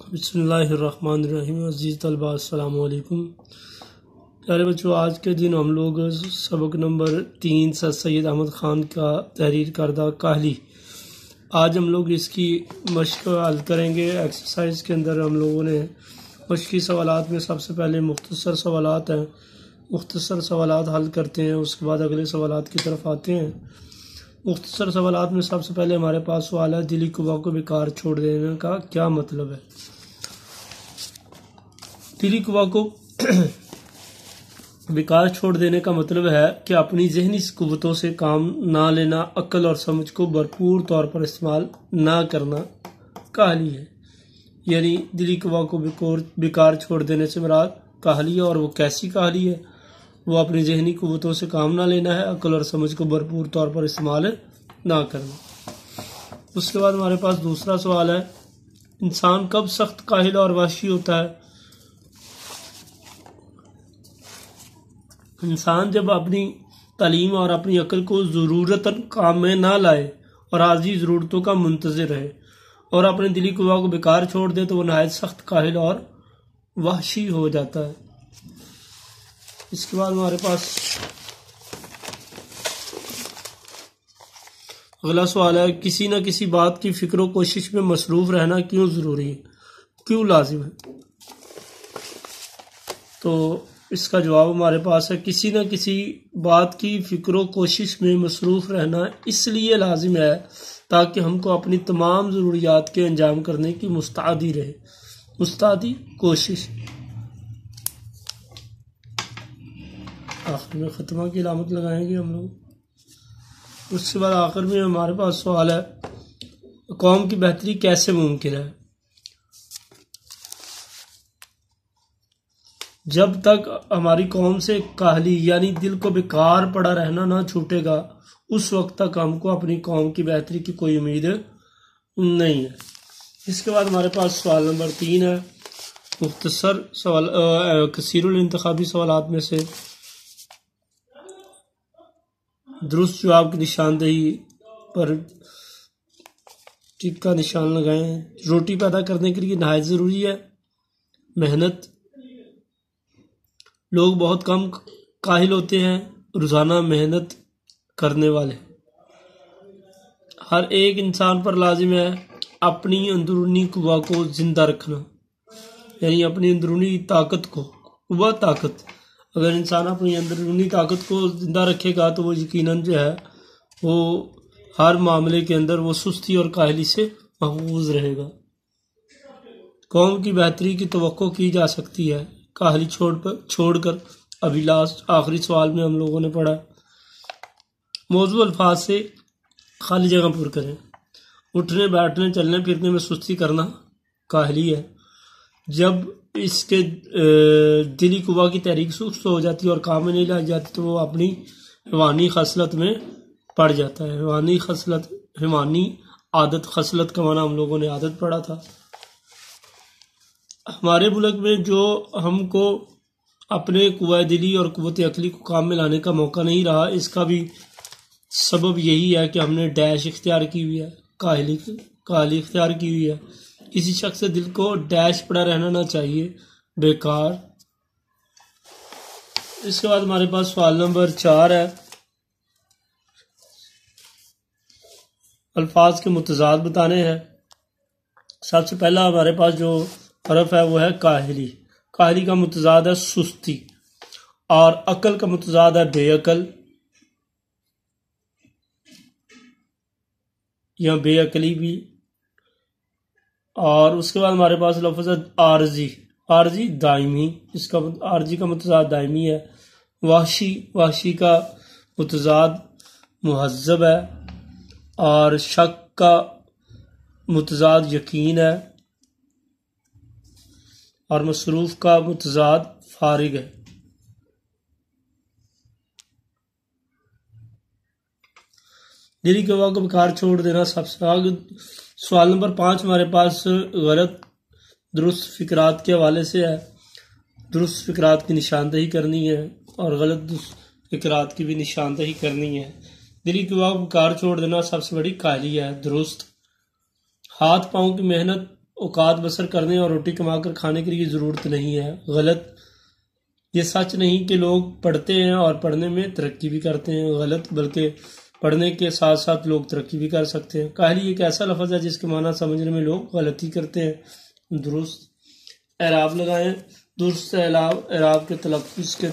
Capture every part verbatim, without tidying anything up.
بسم اللہ الرحمن الرحیم۔ عزیز طلباء السلام علیکم۔ پیارے بچوں، آج کے دن ہم لوگ سبق نمبر تین سر سید احمد خان کا تحریر کردہ کاہلی، آج ہم لوگ اس کی مشق حل کریں گے۔ ایکسرسائز کے اندر ہم لوگوں نے مشقی سوالات میں سب سے پہلے مختصر سوالات ہیں، مختصر سوالات حل کرتے ہیں، اس کے بعد اگلے سوالات کی طرف آتے ہیں۔ مختصر سوالات میں سب سے پہلے ہمارے پاس سوال ہے، دلی قوا کو بیکار چھوڑ دینے کا کیا مطلب ہے؟ دلی قوا کو بیکار چھوڑ دینے کا مطلب ہے کہ اپنی ذہنی قوتوں سے کام نہ لینا، عقل اور سمجھ کو بھرپور طور پر استعمال نہ کرنا کاہلی ہے۔ یعنی دلی قوا کو بیکار چھوڑ دینے سے مراد کاہلی ہے، اور وہ کیسی کاہلی ہے؟ وہ اپنی ذہنی قوتوں سے کام نہ لینا ہے، عقل اور سمجھ کو بھرپور طور پر استعمال نہ کرنا۔ اس کے بعد ہمارے پاس دوسرا سوال ہے، انسان کب سخت کاہل اور وحشی ہوتا ہے؟ انسان جب اپنی تعلیم اور اپنی عقل کو ضرورتاً کام میں نہ لائے اور عارضی ضرورتوں کا منتظر رہے اور اپنے دلی قوا کو بیکار چھوڑ دے تو وہ نہایت سخت کاہل اور وحشی ہو جاتا ہے۔ اس کے بعد ہمارے پاس اگلا سوال ہے، کسی نہ کسی بات کی فکر و کوشش میں مصروف رہنا کیوں ضروری ہے، کیوں لازم ہے؟ تو اس کا جواب ہمارے پاس ہے، کسی نہ کسی بات کی فکر و کوشش میں مصروف رہنا اس لیے لازم ہے تاکہ ہم کو اپنی تمام ضروریات کے انجام کرنے کی مستعدی رہے، مستعدی کوشش۔ آخر میں ختمہ کی علامت لگائیں گے ہم لوگ۔ اس کے بعد آخر میں ہمارے پاس سوال ہے، قوم کی بہتری کیسے ممکن ہے؟ جب تک ہماری قوم سے کاہلی یعنی دل کو بیکار پڑا رہنا نہ چھوٹے گا، اس وقت تک ہم کو اپنی قوم کی بہتری کی کوئی امید نہیں ہے۔ اس کے بعد ہمارے پاس سوال نمبر تین ہے، مختصر سوال کثیر الانتخابی سوالات میں سے درست جواب کی نشاندہی پر ٹک کا نشان لگائیں۔ روٹی پیدا کرنے کے لیے نہایت ضروری ہے محنت۔ لوگ بہت کم کاہل ہوتے ہیں، روزانہ محنت کرنے والے۔ ہر ایک انسان پر لازم ہے اپنی اندرونی قوا کو زندہ رکھنا، یعنی اپنی اندرونی طاقت کو، قوہ طاقت، اگر انسان اپنی اندرونی طاقت کو زندہ رکھے گا تو وہ یقیناً جو ہے وہ ہر معاملے کے اندر وہ سستی اور کاہلی سے محفوظ رہے گا۔ قوم کی بہتری کی توقع کی جا سکتی ہے کاہلی چھوڑ پر چھوڑ کر۔ ابھی لاسٹ آخری سوال میں ہم لوگوں نے پڑھا، موضوع الفاظ سے خالی جگہ پر کریں۔ اٹھنے بیٹھنے چلنے پھرنے میں سستی کرنا کاہلی ہے۔ جب اس کے دلی قوا کی تحریک سست ہو جاتی ہے اور کام میں نہیں لائی جاتی تو وہ اپنی حیوانی خصلت میں پڑ جاتا ہے۔ حیوانی خصلت، حیوانی عادت، خصلت کا معنی ہم لوگوں نے عادت پڑھا تھا۔ ہمارے ملک میں جو ہم کو اپنے قوہ دلی اور قوت عقلی کو کام میں لانے کا موقع نہیں رہا، اس کا بھی سبب یہی ہے کہ ہم نے ڈیش اختیار کی ہوئی ہے، کاہلی کاہلی اختیار کی ہوئی ہے۔ کسی شخص سے دل کو ڈیش پڑا رہنا نہ چاہیے، بیکار۔ اس کے بعد ہمارے پاس سوال نمبر چار ہے، الفاظ کے متضاد بتانے ہیں۔ سب سے پہلا ہمارے پاس جو حرف ہے وہ ہے کاہلی۔ کاہلی کا متضاد ہے سستی، اور عقل کا متضاد ہے بے عقل یا بے عقلی بھی۔ اور اس کے بعد ہمارے پاس لفظ ہے عارضی، عارضی دائمی، اس کا عارضی کا متضاد دائمی ہے۔ وحشی، وحشی کا متضاد مہذب ہے، اور شک کا متضاد یقین ہے، اور مصروف کا متضاد فارغ ہے۔ دلی قوا کو بیکار چھوڑ دینا سب سے آگے۔ سوال نمبر پانچ ہمارے پاس غلط درست فکرات کے حوالے سے ہے۔ درست فکرات کی نشاندہی کرنی ہے اور غلط فکرات کی بھی نشاندہی کرنی ہے۔ دلی قوا کو بیکار چھوڑ دینا سب سے بڑی کاہلی ہے، درست۔ ہاتھ پاؤں کی محنت اوقات بسر کرنے اور روٹی کما کر کھانے کے لیے ضرورت نہیں ہے، غلط۔ یہ سچ نہیں کہ لوگ پڑھتے ہیں اور پڑھنے میں ترقی بھی کرتے ہیں، غلط، بلکہ پڑھنے کے ساتھ ساتھ لوگ ترقی بھی کر سکتے ہیں۔ کاہلی ایک ایسا لفظ ہے جس کے معنی سمجھنے میں لوگ غلطی کرتے ہیں۔ درست اعراب لگائیں۔ درست اعراب کے تلفظ کے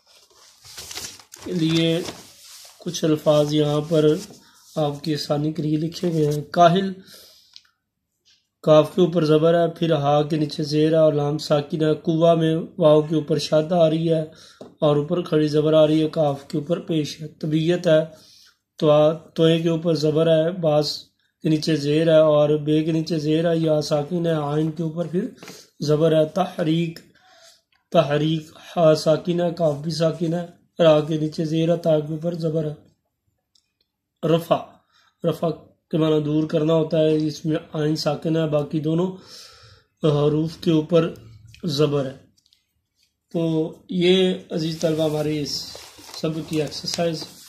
لیے کچھ الفاظ یہاں پر آپ کی آسانی کے لیے لکھے گئے ہیں۔ کاہل، کاف کے اوپر زبر ہے، پھر ہا کے نیچے زیر ہے اور لام ساکن ہے۔ قوا میں واو کے اوپر شد آ رہی ہے اور اوپر کھڑی زبر آ رہی ہے، کاف کے اوپر پیش ہے۔ طبیعت ہے، توئے کے اوپر زبر ہے، باس کے نیچے زیر ہے اور بے کے نیچے زیر ہے، یا ساکن ہے، آئین کے اوپر پھر زبر ہے۔ تحریک، تحریک، ہا ساکن ہے، کاف بھی ساکن ہے، را کے نیچے زیر ہے، تا کے اوپر زبر ہے۔ رفع، رفع کے معنی دور کرنا ہوتا ہے، اس میں آئین ساکن ہے، باقی دونوں حروف کے اوپر زبر ہے۔ تو یہ عزیز طلبہ ہماری اس سبق کی ایکسرسائز